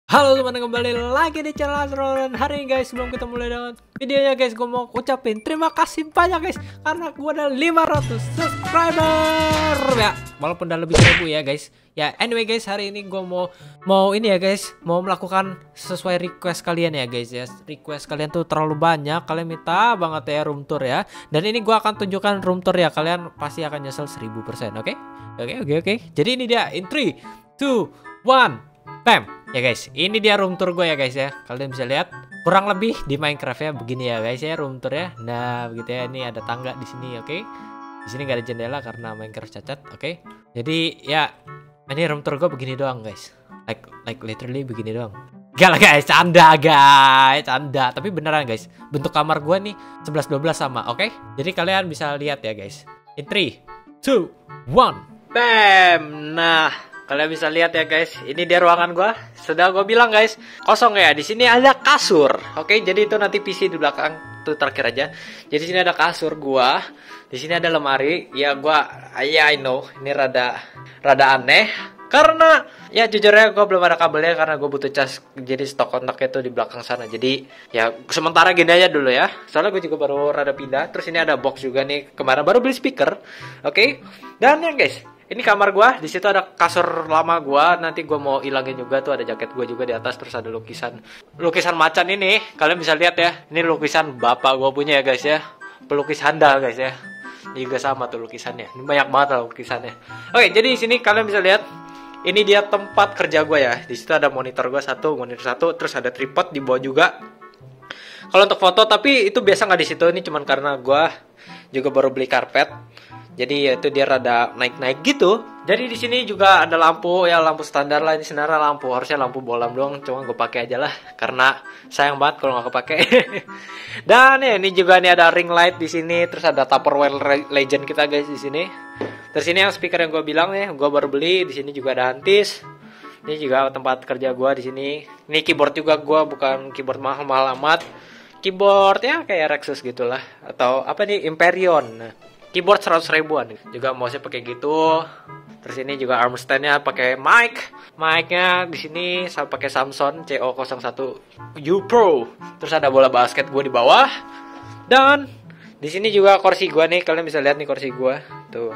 Halo teman, kembali lagi di channel Astro. Dan hari ini guys, sebelum kita mulai dengan videonya guys, gue mau ucapin terima kasih banyak guys, karena gue ada 500 subscriber ya, walaupun udah lebih 1000 ya guys. Ya anyway guys, hari ini gue mau ini ya guys, mau melakukan sesuai request kalian ya guys ya. Request kalian tuh terlalu banyak, kalian minta banget ya room tour ya. Dan ini gue akan tunjukkan room tour ya, kalian pasti akan nyesel 1000%. Oke. Jadi ini dia in 3, 2, 1, bam. Ya guys, ini dia room tour gue ya guys ya. Kalian bisa lihat kurang lebih di Minecraft ya, begini ya guys ya room tour ya. Nah, begitu ya. Ini ada tangga di sini, oke. Di sini gak ada jendela karena Minecraft cacat, oke. Jadi ya, ini room tour gue begini doang guys. Like literally begini doang. Gak lah guys, canda guys, canda. Tapi beneran guys, bentuk kamar gue nih 11-12 sama, oke. Jadi kalian bisa lihat ya guys. In 3, 2, 1, bam. Nah, kalian bisa lihat ya guys, ini dia ruangan gua. Sudah gua bilang guys, kosong ya. Di sini ada kasur. Oke, jadi itu nanti PC di belakang tuh terakhir aja. Jadi di sini ada kasur gua. Di sini ada lemari. Ya I know, ini rada aneh. Karena ya jujurnya gue belum ada kabelnya karena gue butuh cas. Jadi stok kontaknya tuh di belakang sana. Jadi ya sementara gini aja dulu ya. Soalnya gue juga baru rada pindah. Terus ini ada box juga nih. Kemarin baru beli speaker. Oke. Dan ya guys, ini kamar gua, di situ ada kasur lama gua. Nanti gua mau ilangin juga tuh, ada jaket gua juga di atas, terus ada lukisan macan ini. Kalian bisa lihat ya. Ini lukisan bapak gua punya ya guys ya. Pelukis handal guys ya. Ini juga sama tuh lukisannya. Ini banyak banget lah lukisannya. Oke, jadi di sini kalian bisa lihat. Ini dia tempat kerja gua ya. Di situ ada monitor gua monitor satu, terus ada tripod di bawah juga. Kalau untuk foto, tapi itu biasa nggak di situ. Ini cuman karena gua juga baru beli karpet. Jadi ya itu dia rada naik-naik gitu. Jadi di sini juga ada lampu ya, lampu standar lah. Ini sebenarnya harusnya lampu bolam doang, cuma gue pakai aja lah karena sayang banget kalau nggak kepake. Dan ya ini juga nih ada ring light di sini, terus ada Tupperware Legend kita guys di sini. Terus ini yang speaker yang gue bilang nih, gue baru beli. Di sini juga ada antis. Ini juga tempat kerja gue di sini. Ini keyboard juga gue, bukan keyboard mahal-mahal amat. Keyboard ya kayak Rexus gitulah, atau apa nih, Imperion. Keyboard 100 ribuan. Juga mouse-nya pakai gitu. Terus ini juga arm stand-nya pakai mic-nya di sini saya pakai Samsung CO01 U Pro. Terus ada bola basket gue di bawah. Dan di sini juga kursi gue nih, kalian bisa lihat nih kursi gue. Tuh.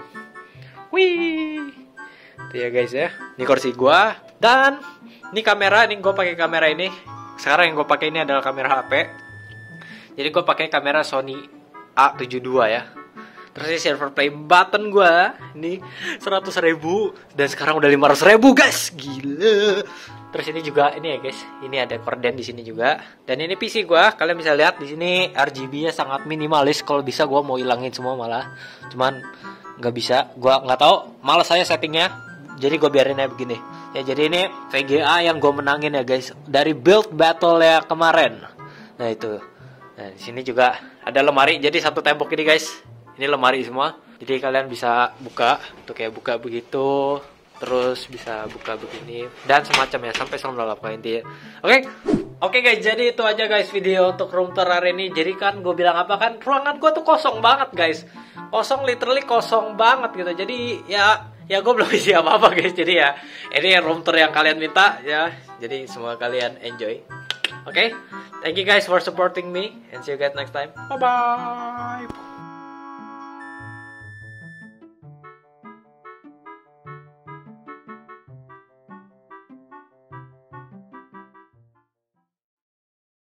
Wih. Tuh ya guys ya. Ini kursi gue. Dan ini kamera, ini gue pakai kamera ini. Sekarang yang gue pakai ini adalah kamera HP. Jadi gue pakai kamera Sony A72 ya. Terus ini silver play button gue, ini 100 ribu dan sekarang udah 500 ribu guys, gila. Terus ini juga ini ya guys, ini ada korden di sini juga. Dan ini PC gue, kalian bisa lihat di sini RGB-nya sangat minimalis. Kalau bisa gue mau hilangin semua malah, cuman nggak bisa. Gue nggak tahu, malas saya settingnya. Jadi gue biarin aja begini. Ya jadi ini VGA yang gue menangin ya guys dari build battle ya kemarin. Nah itu. Nah di sini juga ada lemari. Jadi satu tembok ini guys. Ini lemari semua, jadi kalian bisa buka, tuh kayak buka begitu, terus bisa buka begini, dan semacam ya, sampai selama apa intinya. Oke guys, jadi itu aja guys video untuk room tour hari ini. Jadi kan gue bilang apa kan, ruangan gue tuh kosong banget guys, kosong, literally kosong banget gitu. Jadi ya gue belum isi apa-apa guys. Jadi ya ini room tour yang kalian minta ya. Jadi semoga kalian enjoy. Oke, thank you guys for supporting me, and see you guys next time. Bye bye.